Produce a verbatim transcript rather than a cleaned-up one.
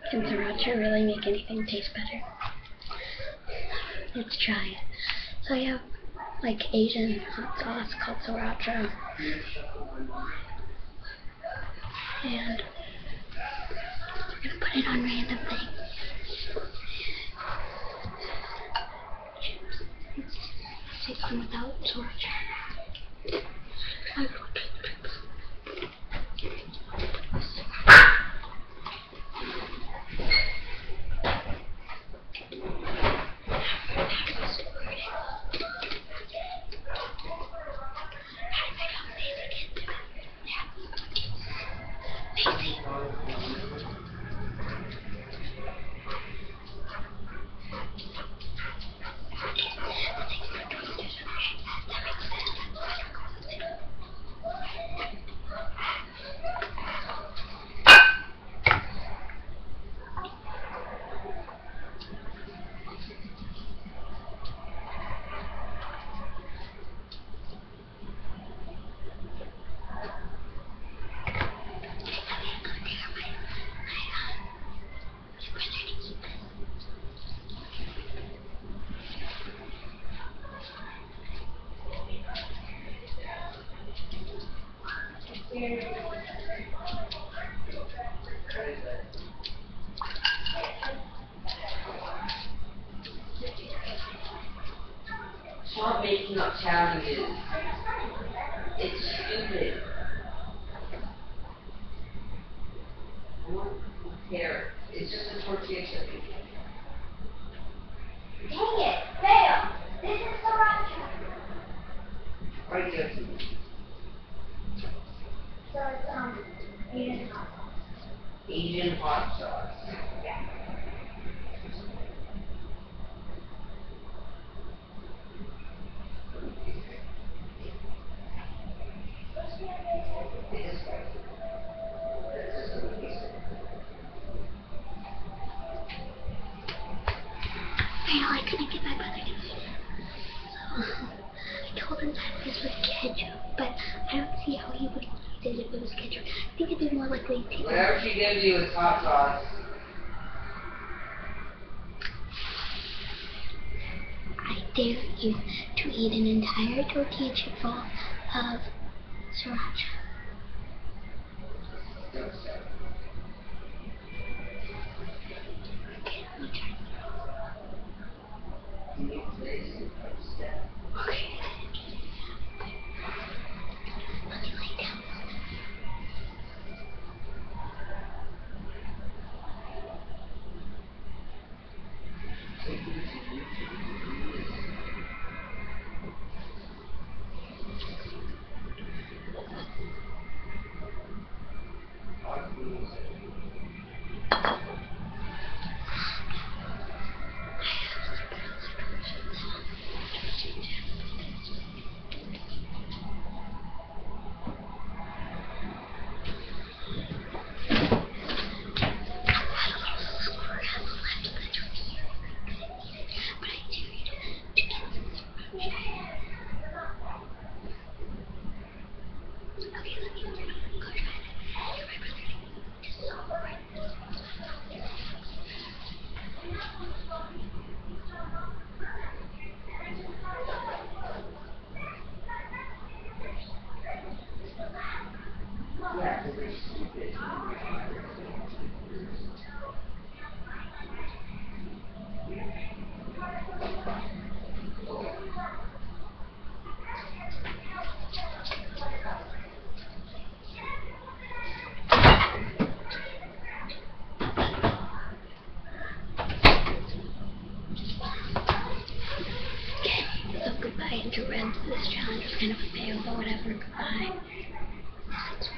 Can sriracha really make anything taste better? Let's try it. So I have like Asian hot sauce called sriracha. And we're gonna put it on random things. Let's take one without sriracha. Stop making up challenges. It's stupid. I don't care. It's just a tortilla chip. Dang it! Fail! This is sriracha. Right there. So it's um Asian hot sauce. Asian hot sauce. Yeah. I couldn't get my brother to eat it. So I told him that this was ketchup, but I don't see how he would eat it if it was ketchup. I think it'd be more likely to. Whatever she gives you is hot sauce. I dare you to eat an entire tortilla chip full of sriracha. Okay, let me try. Okay. Let me lay down. To rent this challenge was kind of a fail, but whatever, goodbye.